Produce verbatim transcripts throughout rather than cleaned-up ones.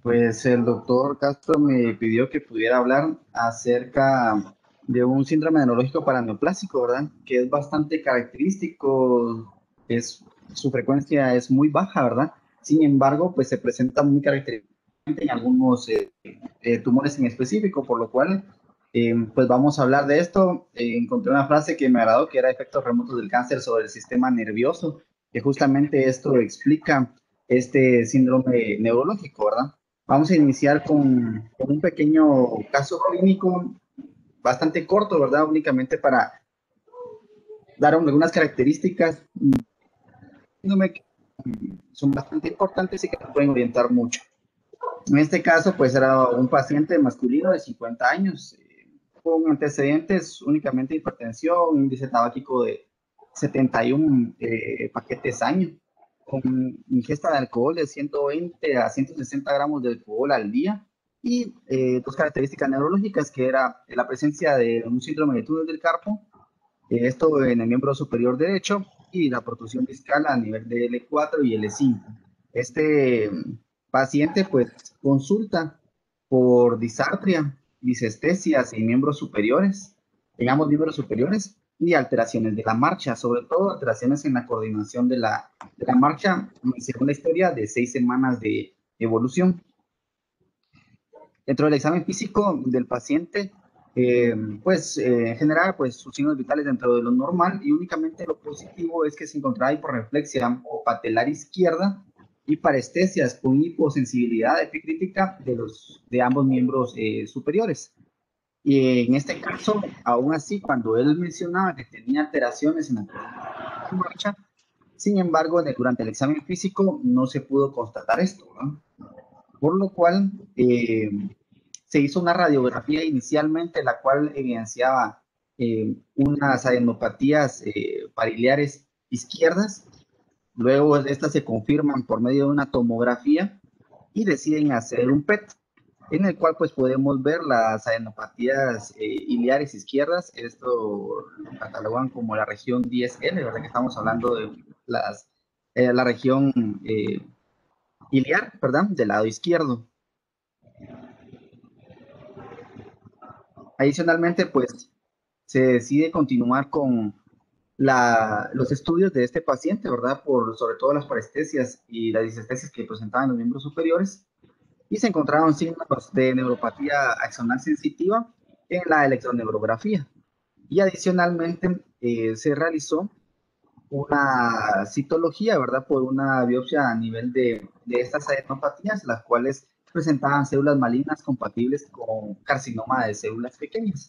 Pues el doctor Castro me pidió que pudiera hablar acerca de un síndrome neurológico paraneoplásico, ¿verdad? Que es bastante característico, es, su frecuencia es muy baja, ¿verdad? Sin embargo, pues se presenta muy característicamente en algunos eh, eh, tumores en específico, por lo cual, eh, pues vamos a hablar de esto. Eh, encontré una frase que me agradó, que era efectos remotos del cáncer sobre el sistema nervioso, que justamente esto explica este síndrome neurológico, ¿verdad? Vamos a iniciar con, con un pequeño caso clínico bastante corto, ¿verdad? Únicamente para dar algunas características que son bastante importantes y que nos pueden orientar mucho. En este caso, pues era un paciente masculino de cincuenta años, eh, con antecedentes únicamente de hipertensión, índice tabáquico de setenta y uno eh, paquetes año, con ingesta de alcohol de ciento veinte a ciento sesenta gramos de alcohol al día y eh, dos características neurológicas, que era la presencia de un síndrome de túnel del carpo, eh, esto en el miembro superior derecho, y la protrusión discal a nivel de L cuatro y L cinco. Este paciente pues consulta por disartria, disestesias en miembros superiores, en ambos miembros superiores, y alteraciones de la marcha, sobre todo alteraciones en la coordinación de la, de la marcha, según la historia de seis semanas de evolución. Dentro del examen físico del paciente, eh, pues eh, en general, pues sus signos vitales dentro de lo normal, y únicamente lo positivo es que se encontraba hiporreflexia patelar izquierda y parestesias con hiposensibilidad epicrítica de, los, de ambos miembros eh, superiores. Y en este caso, aún así, cuando él mencionaba que tenía alteraciones en la marcha, sin embargo, durante el examen físico no se pudo constatar esto, ¿no? Por lo cual eh, se hizo una radiografía inicialmente, la cual evidenciaba eh, unas adenopatías eh, pariliares izquierdas. Luego estas se confirman por medio de una tomografía y deciden hacer un P E T, en el cual pues podemos ver las adenopatías eh, iliares izquierdas. Esto lo catalogan como la región diez L, ¿verdad? Que estamos hablando de las, eh, la región eh, iliar, ¿verdad? Del lado izquierdo. Adicionalmente, pues se decide continuar con la, los estudios de este paciente, ¿verdad? Por sobre todo las parestesias y las disestesias que presentaban los miembros superiores, y se encontraron signos de neuropatía axonal sensitiva en la electroneurografía. Y adicionalmente eh, se realizó una citología, ¿verdad? Por una biopsia a nivel de, de estas adenopatías, las cuales presentaban células malignas compatibles con carcinoma de células pequeñas.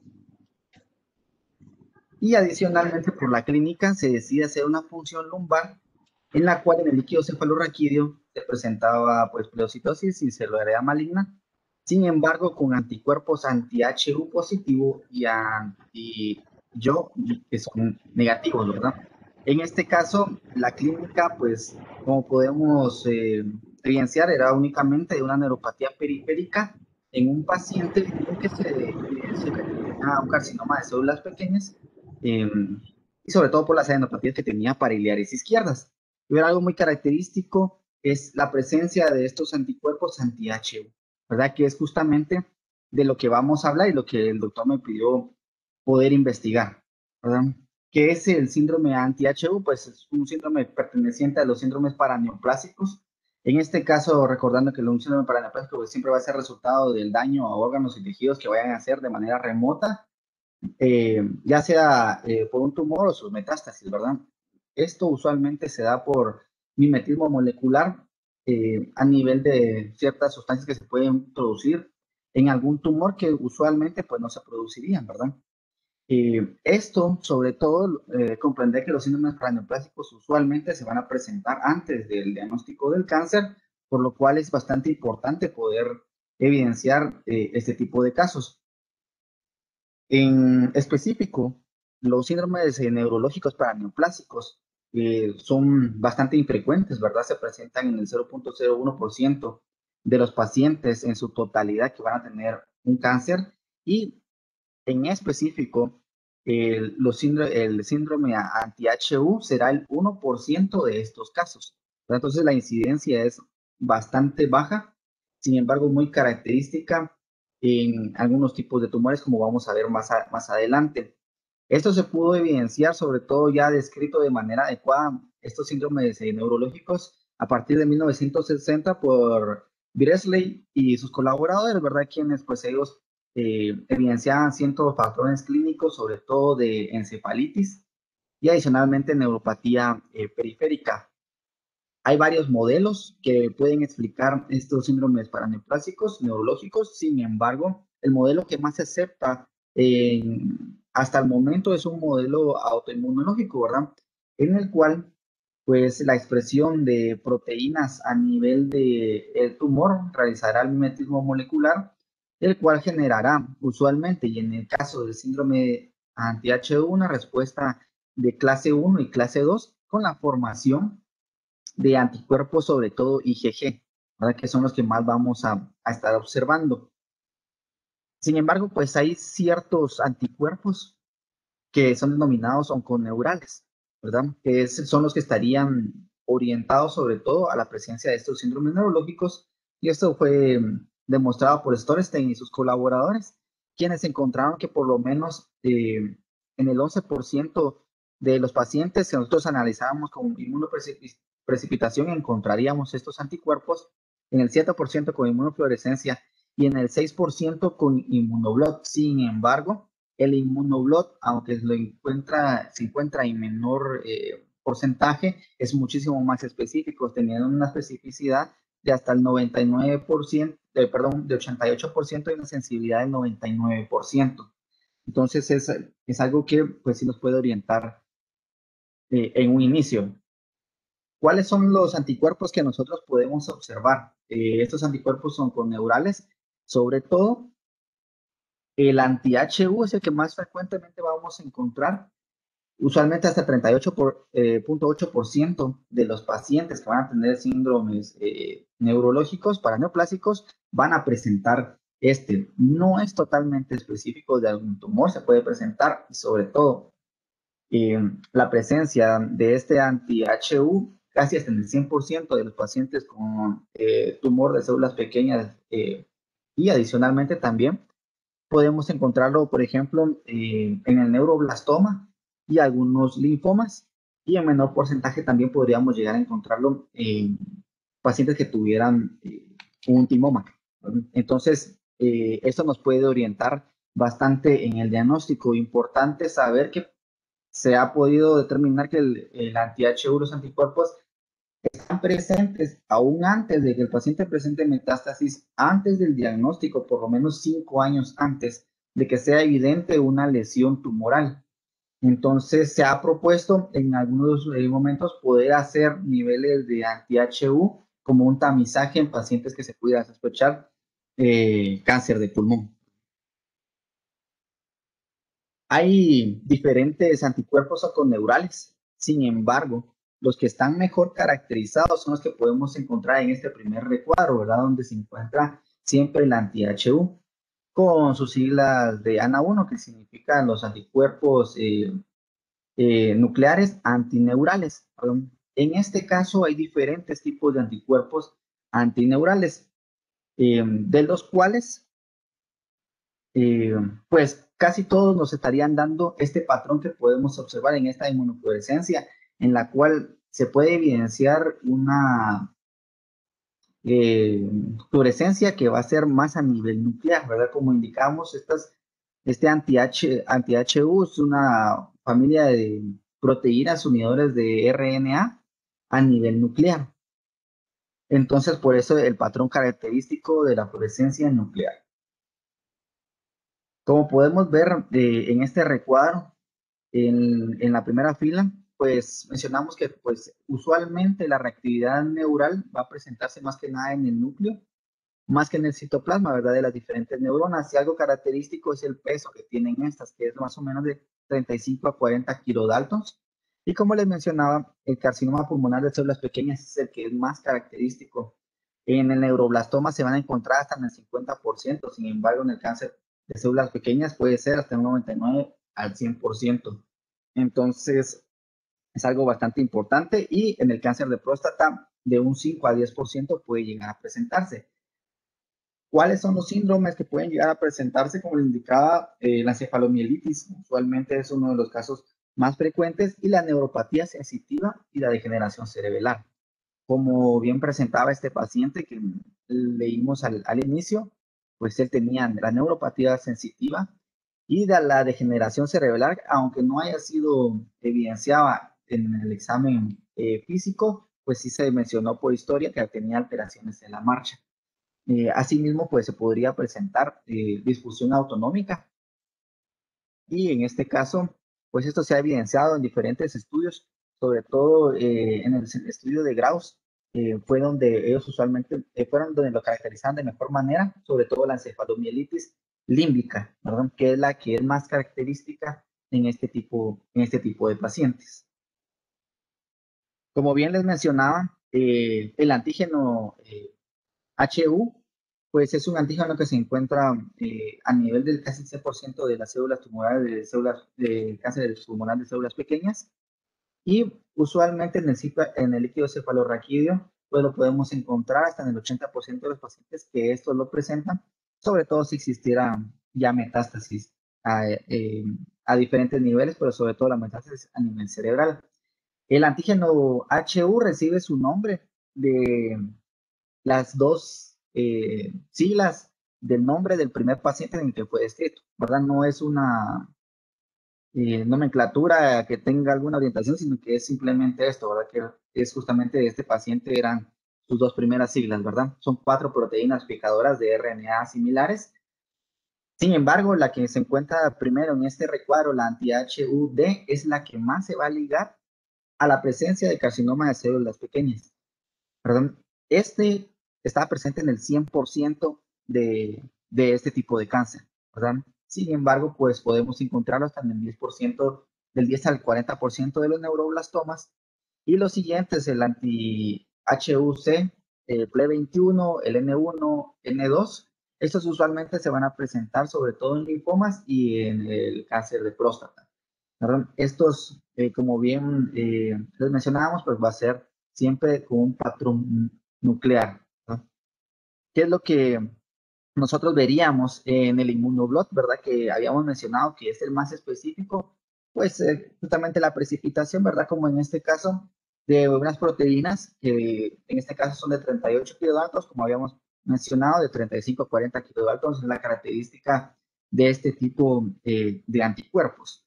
Y adicionalmente por la clínica se decide hacer una punción lumbar, en la cual en el líquido cefalorraquídeo se presentaba pues pleocitosis y celularidad maligna, sin embargo con anticuerpos anti-H U positivo y anti-yo que son negativos, ¿verdad? En este caso, la clínica, pues como podemos eh, evidenciar, era únicamente de una neuropatía periférica en un paciente que se evidencia que tenía un carcinoma de células pequeñas, eh, y sobre todo por las adenopatías que tenía pariliares izquierdas. Y algo muy característico es la presencia de estos anticuerpos anti-H U, ¿verdad? Que es justamente de lo que vamos a hablar y lo que el doctor me pidió poder investigar, ¿verdad? ¿Qué es el síndrome anti-H U? Pues es un síndrome perteneciente a los síndromes paraneoplásicos. En este caso, recordando que el síndrome paraneoplásico pues, siempre va a ser resultado del daño a órganos y tejidos que vayan a hacer de manera remota, eh, ya sea eh, por un tumor o sus metástasis, ¿verdad? Esto usualmente se da por mimetismo molecular eh, a nivel de ciertas sustancias que se pueden producir en algún tumor que usualmente pues no se producirían, ¿verdad? Eh, esto, sobre todo, eh, comprender que los síndromes paraneoplásicos usualmente se van a presentar antes del diagnóstico del cáncer, por lo cual es bastante importante poder evidenciar eh, este tipo de casos. En específico, los síndromes eh, neurológicos paraneoplásicos eh, son bastante infrecuentes, ¿verdad? Se presentan en el cero punto cero uno por ciento de los pacientes en su totalidad que van a tener un cáncer, y en específico, el, los síndrome, el síndrome anti-H U será el uno por ciento de estos casos, ¿verdad? Entonces la incidencia es bastante baja. sin embargo muy característica en algunos tipos de tumores, como vamos a ver más, a- más adelante. Esto se pudo evidenciar, sobre todo ya descrito de manera adecuada, estos síndromes eh, neurológicos a partir de mil novecientos sesenta por Beardsley y sus colaboradores, ¿verdad? Quienes pues ellos eh, evidenciaban ciertos patrones clínicos, sobre todo de encefalitis y adicionalmente neuropatía eh, periférica. Hay varios modelos que pueden explicar estos síndromes paraneoplásicos neurológicos. Sin embargo, el modelo que más se acepta eh, hasta el momento es un modelo autoinmunológico, ¿verdad? En el cual, pues, la expresión de proteínas a nivel del tumor realizará el mimetismo molecular, el cual generará usualmente, y en el caso del síndrome anti-H uno, una respuesta de clase uno y clase dos con la formación de anticuerpos, sobre todo I G G, ¿verdad? Que son los que más vamos a, a estar observando. Sin embargo, pues hay ciertos anticuerpos que son denominados onconeurales, ¿verdad? Que es, son los que estarían orientados sobre todo a la presencia de estos síndromes neurológicos, y esto fue mm, demostrado por Storstein y sus colaboradores, quienes encontraron que por lo menos eh, en el once por ciento de los pacientes que nosotros analizábamos con inmunoprecipitación encontraríamos estos anticuerpos, en el siete por ciento con inmunofluorescencia y en el seis por ciento con inmunoblot. Sin embargo, el inmunoblot, aunque lo encuentra, se encuentra en menor eh, porcentaje, es muchísimo más específico, teniendo una especificidad de hasta el noventa y nueve por ciento, de, perdón, de ochenta y ocho por ciento y una sensibilidad del noventa y nueve por ciento. Entonces es, es algo que pues sí nos puede orientar eh, en un inicio. ¿Cuáles son los anticuerpos que nosotros podemos observar? Eh, estos anticuerpos son conneurales, sobre todo el anti-H U es el que más frecuentemente vamos a encontrar. Usualmente hasta treinta y ocho punto ocho por ciento de los pacientes que van a tener síndromes eh, neurológicos paraneoplásicos van a presentar este. No es totalmente específico de algún tumor, se puede presentar y sobre todo eh, la presencia de este anti-H U casi hasta en el cien por ciento de los pacientes con eh, tumor de células pequeñas eh, y adicionalmente también podemos encontrarlo, por ejemplo, eh, en el neuroblastoma y algunos linfomas, y en menor porcentaje también podríamos llegar a encontrarlo en pacientes que tuvieran eh, un timoma. Entonces, eh, esto nos puede orientar bastante en el diagnóstico. Importante saber que se ha podido determinar que el, el anti-H U, los anticuerpos, están presentes aún antes de que el paciente presente metástasis, antes del diagnóstico, por lo menos cinco años antes de que sea evidente una lesión tumoral. Entonces, se ha propuesto en algunos eh, momentos poder hacer niveles de anti-H U como un tamizaje en pacientes que se pudiera sospechar eh, cáncer de pulmón. Hay diferentes anticuerpos autoneurales. Sin embargo, los que están mejor caracterizados son los que podemos encontrar en este primer recuadro, ¿verdad? Donde se encuentra siempre el anti-H U con sus siglas de A N A uno, que significan los anticuerpos eh, eh, nucleares antineurales. En este caso hay diferentes tipos de anticuerpos antineurales, eh, de los cuales eh, pues casi todos nos estarían dando este patrón que podemos observar en esta inmunofluorescencia, en la cual se puede evidenciar una eh, fluorescencia que va a ser más a nivel nuclear, ¿verdad? Como indicamos, estas, este anti-H, anti-H U es una familia de proteínas unidores de R N A a a nivel nuclear. Entonces, por eso el patrón característico de la fluorescencia nuclear. Como podemos ver eh, en este recuadro, en, en la primera fila, pues mencionamos que pues usualmente la reactividad neural va a presentarse más que nada en el núcleo, más que en el citoplasma, ¿verdad? De las diferentes neuronas. Y algo característico es el peso que tienen estas, que es más o menos de treinta y cinco a cuarenta kilodaltons. Y como les mencionaba, el carcinoma pulmonar de células pequeñas es el que es más característico. En el neuroblastoma se van a encontrar hasta en el cincuenta por ciento, sin embargo, en el cáncer de células pequeñas puede ser hasta un noventa y nueve al cien por ciento. Entonces, es algo bastante importante y en el cáncer de próstata de un cinco a diez por ciento puede llegar a presentarse. ¿Cuáles son los síndromes que pueden llegar a presentarse? Como le indicaba, eh, la encefalomielitis usualmente es uno de los casos más frecuentes, y la neuropatía sensitiva y la degeneración cerebral. Como bien presentaba este paciente que leímos al, al inicio, pues él tenía la neuropatía sensitiva y de la degeneración cerebral, aunque no haya sido evidenciada en el examen eh, físico, pues sí se mencionó por historia que tenía alteraciones en la marcha. Eh, asimismo, pues se podría presentar eh, disfunción autonómica, y en este caso, pues esto se ha evidenciado en diferentes estudios, sobre todo eh, en el estudio de Graus, eh, fue donde ellos usualmente eh, fueron donde lo caracterizaban de mejor manera, sobre todo la encefalomielitis límbica, ¿verdad? Que es la que es más característica en este tipo, en este tipo de pacientes. Como bien les mencionaba, eh, el antígeno eh, H U, pues es un antígeno que se encuentra eh, a nivel del casi cien por ciento de las células tumorales de células de cáncer tumoral de células pequeñas, y usualmente en el, en el líquido cefalorraquídeo pues lo podemos encontrar hasta en el ochenta por ciento de los pacientes que esto lo presentan, sobre todo si existiera ya metástasis a, eh, a diferentes niveles, pero sobre todo la metástasis a nivel cerebral. El antígeno H U recibe su nombre de las dos eh, siglas del nombre del primer paciente en el que fue descrito, ¿verdad? No es una eh, nomenclatura que tenga alguna orientación, sino que es simplemente esto, ¿verdad? Que es justamente de este paciente, eran sus dos primeras siglas, ¿verdad? Son cuatro proteínas fijadoras de R N A similares. Sin embargo, la que se encuentra primero en este recuadro, la anti-H U D, es la que más se va a ligar a la presencia de carcinoma de células pequeñas. Perdón, este está presente en el cien por ciento de, de este tipo de cáncer, ¿verdad? Sin embargo, pues podemos encontrarlo hasta en el diez por ciento, del diez al cuarenta por ciento de los neuroblastomas. Y los siguientes, el anti-H U C, el P L E veintiuno, el N uno, N dos, estos usualmente se van a presentar sobre todo en linfomas y en el cáncer de próstata, ¿verdad? Estos, eh, como bien eh, les mencionábamos, pues va a ser siempre con un patrón nuclear, ¿no? ¿Qué es lo que nosotros veríamos en el inmunoblot, verdad? Que habíamos mencionado que es el más específico, pues eh, justamente la precipitación, ¿verdad? Como en este caso, de unas proteínas que en este caso son de treinta y ocho kilodaltons, como habíamos mencionado, de treinta y cinco a cuarenta kilodaltons, es la característica de este tipo eh, de anticuerpos.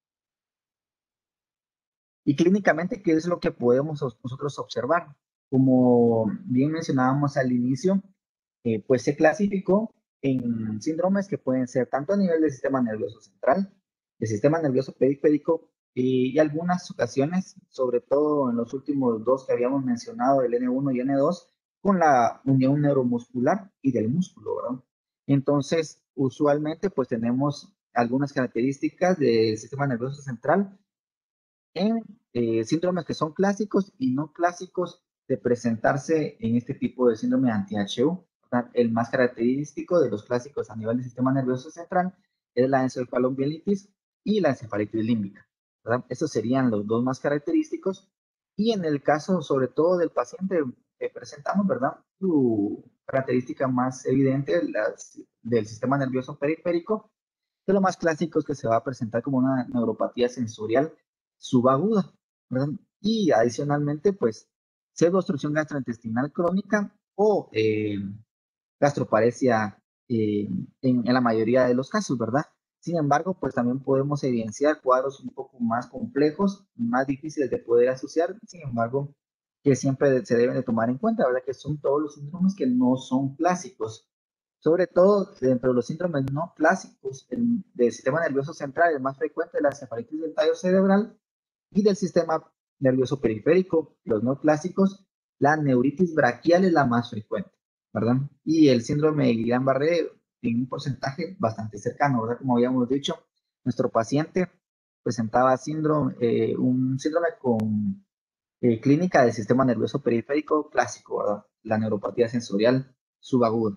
Y clínicamente, ¿qué es lo que podemos nosotros observar? Como bien mencionábamos al inicio, eh, pues se clasificó en síndromes que pueden ser tanto a nivel del sistema nervioso central, del sistema nervioso periférico, y, y algunas ocasiones, sobre todo en los últimos dos que habíamos mencionado, el N uno y N dos, con la unión neuromuscular y del músculo, ¿verdad? Entonces, usualmente, pues tenemos algunas características del sistema nervioso central en eh, síndromes que son clásicos y no clásicos de presentarse en este tipo de síndrome anti-H U. El más característico de los clásicos a nivel del sistema nervioso central es la encefalomielitis y la encefalitis límbica, ¿verdad? Estos serían los dos más característicos. Y en el caso, sobre todo, del paciente que presentamos, ¿verdad? Su característica más evidente las, del sistema nervioso periférico, de lo más clásico es que se va a presentar como una neuropatía sensorial subaguda, ¿verdad? Y adicionalmente, pues, pseudoobstrucción gastrointestinal crónica o eh, gastroparesia eh, en, en la mayoría de los casos, ¿verdad? Sin embargo, pues también podemos evidenciar cuadros un poco más complejos, más difíciles de poder asociar, sin embargo, que siempre se deben de tomar en cuenta, ¿verdad? Que son todos los síndromes que no son clásicos. Sobre todo, dentro de los síndromes no clásicos el, del sistema nervioso central, el más frecuente es la encefalitis del tallo cerebral, y del sistema nervioso periférico, los no clásicos, la neuritis braquial es la más frecuente, ¿verdad? Y el síndrome de Guillain-Barré en un porcentaje bastante cercano, ¿verdad? Como habíamos dicho, nuestro paciente presentaba síndrome, eh, un síndrome con eh, clínica del sistema nervioso periférico clásico, ¿verdad? La neuropatía sensorial subaguda.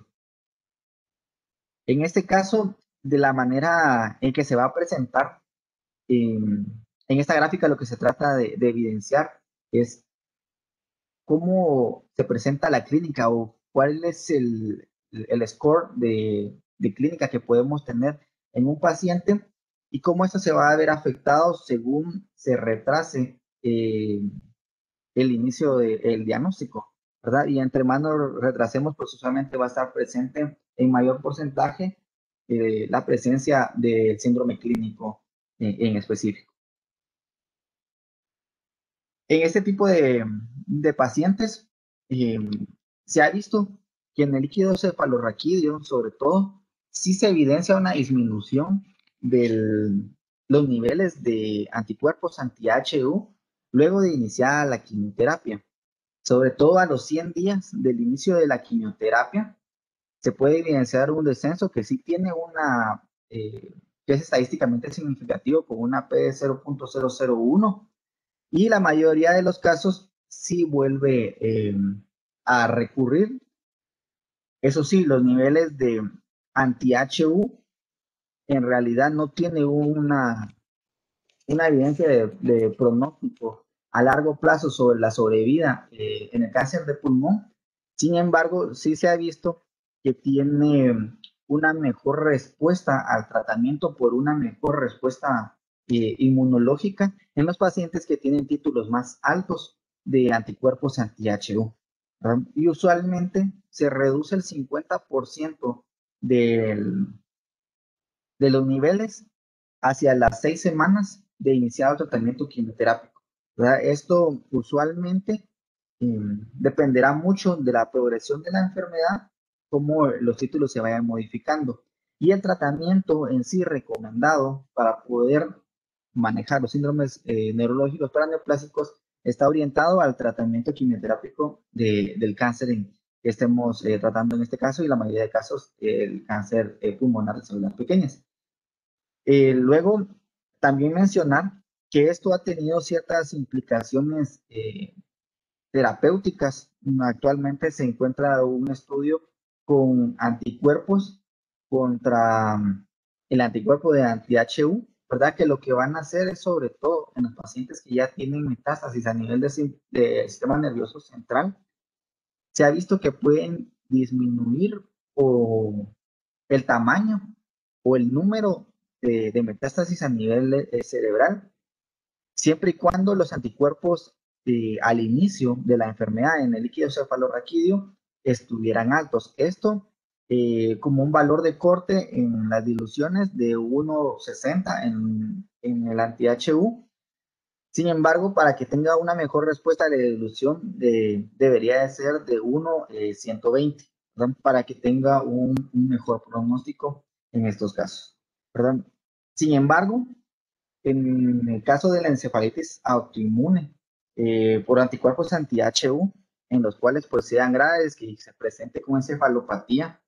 En este caso, de la manera en que se va a presentar, eh, en esta gráfica lo que se trata de, de evidenciar es cómo se presenta la clínica o cuál es el, el score de, de clínica que podemos tener en un paciente y cómo esto se va a ver afectado según se retrase eh, el inicio del diagnóstico, ¿verdad? Y entre más nos retrasemos, pues usualmente va a estar presente en mayor porcentaje eh, la presencia del síndrome clínico en, en específico. En este tipo de, de pacientes, eh, se ha visto que en el líquido cefalorraquídeo, sobre todo, sí se evidencia una disminución de los niveles de anticuerpos anti-H U luego de iniciar la quimioterapia. Sobre todo a los cien días del inicio de la quimioterapia, se puede evidenciar un descenso que sí tiene una, eh, que es estadísticamente significativo con una P de cero punto cero cero uno y la mayoría de los casos sí vuelve eh, a recurrir. Eso sí, los niveles de anti-H U en realidad no tiene una, una evidencia de, de pronóstico a largo plazo sobre la sobrevida eh, en el cáncer de pulmón. Sin embargo, sí se ha visto que tiene una mejor respuesta al tratamiento por una mejor respuesta eh, inmunológica en los pacientes que tienen títulos más altos de anticuerpos anti-H U. ¿verdad? Y usualmente se reduce el cincuenta por ciento del, de los niveles hacia las seis semanas de iniciado el tratamiento quimioterápico. ¿verdad? Esto usualmente eh, dependerá mucho de la progresión de la enfermedad, cómo los títulos se vayan modificando. Y el tratamiento en sí recomendado para poder manejar los síndromes eh, neurológicos paraneoplásicos está orientado al tratamiento quimioterápico de, del cáncer en, que estemos eh, tratando en este caso y la mayoría de casos eh, el cáncer eh, pulmonar de células pequeñas. Eh, luego, también mencionar que esto ha tenido ciertas implicaciones eh, terapéuticas. Actualmente se encuentra un estudio con anticuerpos contra mm, el anticuerpo de anti-H U, ¿verdad? Que lo que van a hacer es sobre todo en los pacientes que ya tienen metástasis a nivel de, de sistema nervioso central, se ha visto que pueden disminuir o el tamaño o el número de, de metástasis a nivel eh, cerebral, siempre y cuando los anticuerpos eh, al inicio de la enfermedad en el líquido cefalorraquídeo estuvieran altos. Esto eh, como un valor de corte en las diluciones de uno punto sesenta en, en el anti-H U. Sin embargo, para que tenga una mejor respuesta, la dilución de, debería de ser de uno punto ciento veinte, ¿verdad? Para que tenga un, un, mejor pronóstico en estos casos. ¿verdad? Sin embargo, en el caso de la encefalitis autoinmune eh, por anticuerpos anti-H U, en los cuales pues sean graves, que se presente con encefalopatía,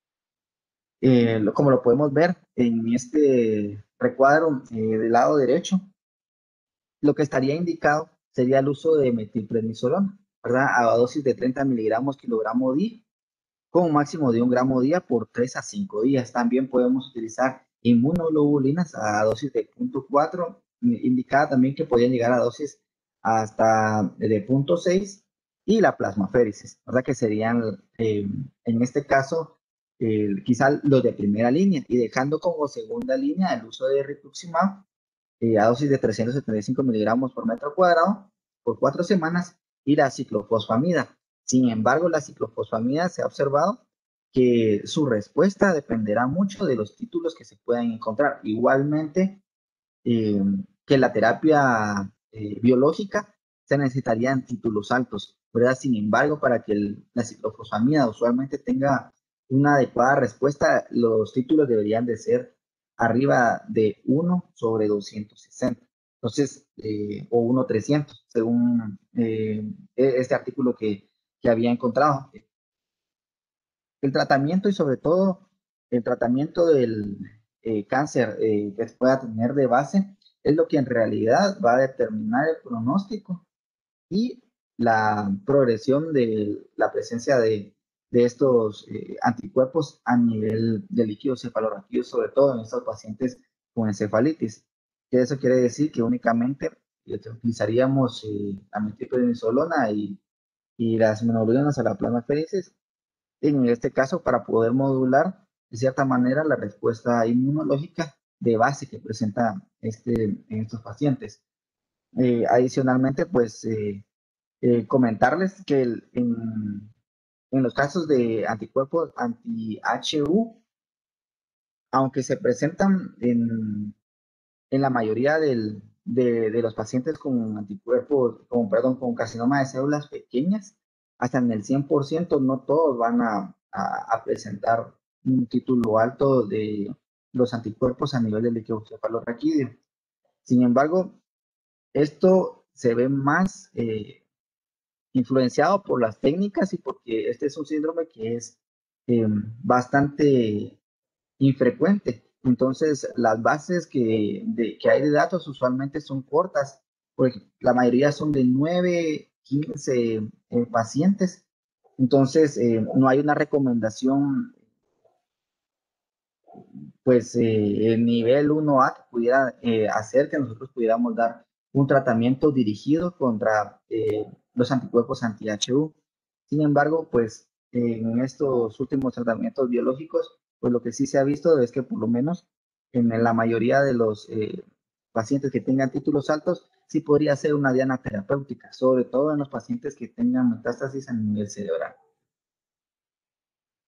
eh, lo, como lo podemos ver en este recuadro eh, del lado derecho, lo que estaría indicado sería el uso de metilprednisolona, ¿verdad? A dosis de treinta miligramos kilogramo día, con un máximo de un gramo día por tres a cinco días. También podemos utilizar inmunoglobulinas a dosis de punto cuatro, indicada también que podían llegar a dosis hasta de punto seis, y la plasmaféresis, ¿verdad? Que serían, eh, en este caso, eh, quizá los de primera línea, y dejando como segunda línea el uso de rituximab eh, a dosis de trescientos setenta y cinco miligramos por metro cuadrado por cuatro semanas y la ciclofosfamida. Sin embargo, la ciclofosfamida se ha observado que su respuesta dependerá mucho de los títulos que se puedan encontrar. Igualmente, eh, que la terapia eh, biológica se necesitarían títulos altos, ¿verdad? Sin embargo, para que el, la ciclofosfamida usualmente tenga una adecuada respuesta, los títulos deberían de ser arriba de uno sobre doscientos sesenta. Entonces, eh, o uno trescientos, según eh, este artículo que, que había encontrado. El tratamiento y sobre todo el tratamiento del eh, cáncer eh, que pueda tener de base es lo que en realidad va a determinar el pronóstico y la progresión de la presencia de, de estos eh, anticuerpos a nivel de líquido cefalorraquídeo, sobre todo en estos pacientes con encefalitis. Que eso quiere decir que únicamente eh, utilizaríamos eh, la metilprednisolona y, y las monoglobulinas a la plasmaféresis en este caso para poder modular de cierta manera la respuesta inmunológica de base que presenta este, en estos pacientes. Eh, adicionalmente, pues eh, eh, comentarles que el, en, en los casos de anticuerpos anti-H U, aunque se presentan en, en la mayoría del, de, de los pacientes con anticuerpos, con, perdón, con carcinoma de células pequeñas, hasta en el cien por ciento, no todos van a, a, a presentar un título alto de los anticuerpos a nivel del líquido cefalorraquídeo. Sin embargo, esto se ve más eh, influenciado por las técnicas y porque este es un síndrome que es eh, bastante infrecuente. Entonces, las bases que, de, que hay de datos usualmente son cortas, porque la mayoría son de nueve, quince eh, pacientes. Entonces, eh, no hay una recomendación, pues, eh, el nivel uno A que pudiera eh, hacer que nosotros pudiéramos dar un tratamiento dirigido contra eh, los anticuerpos anti-H U. Sin embargo, pues, en estos últimos tratamientos biológicos, pues lo que sí se ha visto es que por lo menos en la mayoría de los eh, pacientes que tengan títulos altos, sí podría ser una diana terapéutica, sobre todo en los pacientes que tengan metástasis a nivel cerebral.